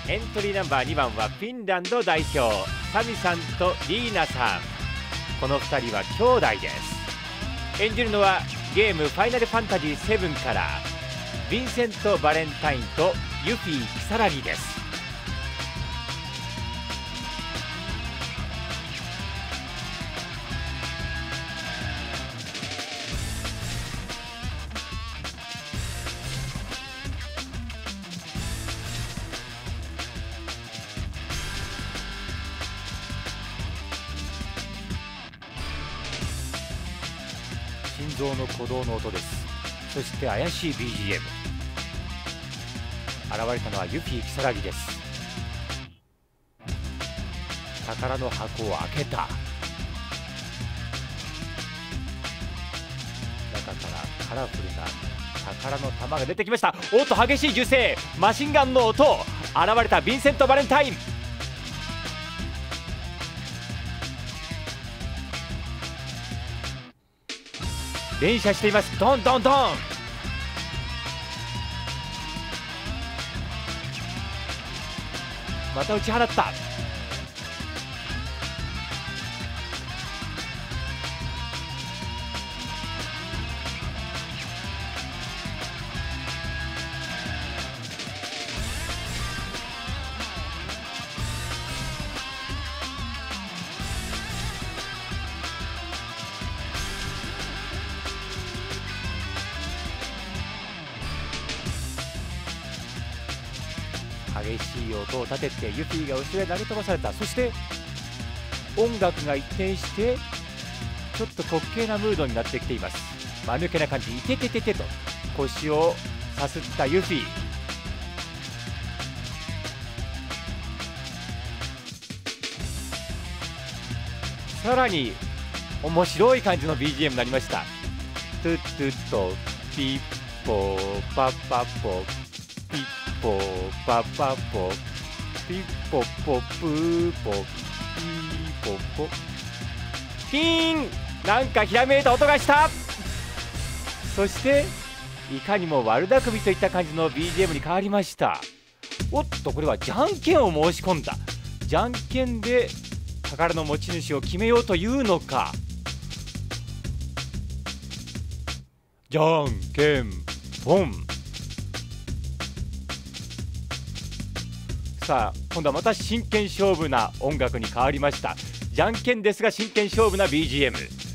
エントリーナンバー2番はフィンランド代表サミさんとリーナさん。この2人は兄弟です。演じるのはゲーム「ファイナルファンタジー7」からヴィンセント・バレンタインとユフィ・キサラギです。心臓の鼓動の音です。そして怪しい BGM。 現れたのはユフィ・キサラギです。宝の箱を開けた。中からカラフルな宝の玉が出てきました。おっと激しい銃声、マシンガンの音。現れたヴィンセント・バレンタイン。連射しています。ドンドンドン。また打ち払った。激しい音を立ててユフィが後ろへ投げ飛ばされた。そして音楽が一転してちょっと滑稽なムードになってきています。間抜けな感じ。いててててと腰をさすったユフィ。さらに面白い感じの BGM になりました。トゥットゥッとピッポーパッパッポピッポーパッパッポピッポポプーポピーポポピーン。なんかひらめいた音がした。そしていかにも悪巧みといった感じの BGM に変わりました。おっとこれはじゃんけんを申し込んだ。じゃんけんで宝の持ち主を決めようというのか。じゃんけんポン。さあ今度はまた真剣勝負な音楽に変わりました。じゃんけんですが真剣勝負な BGM。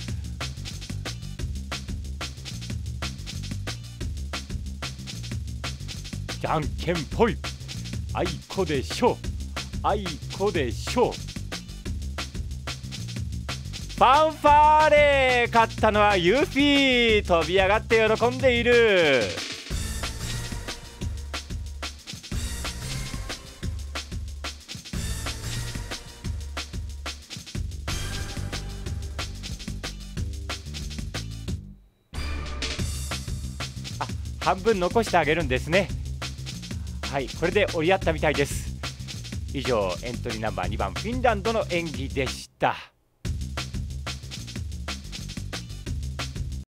じゃんけんぽい。あいこでしょう。あいこでしょう。ファンファーレ。勝ったのはユフィ。飛び上がって喜んでいる。半分残してあげるんですね。はい、これで折り合ったみたいです。以上エントリーナンバー2番フィンランドの演技でした。